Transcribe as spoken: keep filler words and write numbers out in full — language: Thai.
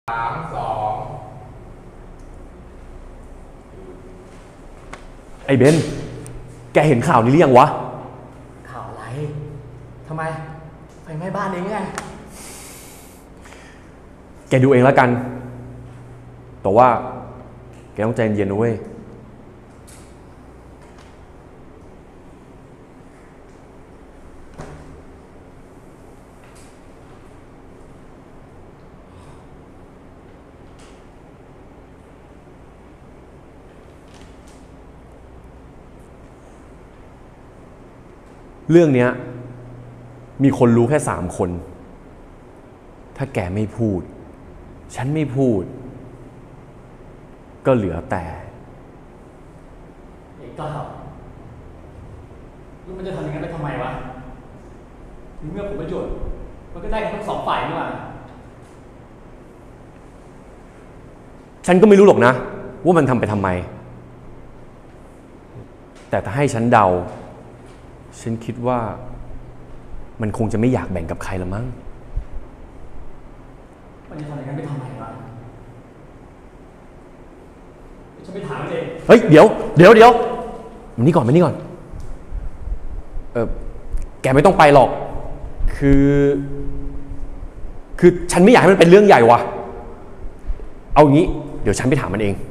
สามสองไอ้เบนแกเห็นข่าวนี้หรือยังวะข่าวอะไรทำไมไฟไหม้บ้านเองไงแกดูเองแล้วกันแต่ว่าแกต้องใจเย็นๆนะเว้ยเรื่องเนี้ยมีคนรู้แค่สามคนถ้าแกไม่พูดฉันไม่พูดก็เหลือแต่เอกก็ครับแล้วมันจะทำอย่างนั้นไปทำไมวะเมื่อผมประโยชน์มันก็ได้กันทั้งสองฝ่ายนี่หว่าฉันก็ไม่รู้หรอกนะว่ามันทำไปทำไมแต่ถ้าให้ฉันเดาฉันคิดว่ามันคงจะไม่อยากแบ่งกับใครละมั้งมันจะทำอย่างนั้นไปทำไมวะฉันไปถามมันเองเฮ้ยเดี๋ยวเดี๋ยวเดี๋ยวมานี่ก่อนมานี่ก่อนเออแกไม่ต้องไปหรอกคือคือฉันไม่อยากให้มันเป็นเรื่องใหญ่วะเอางี้เดี๋ยวฉันไปถามมันเอง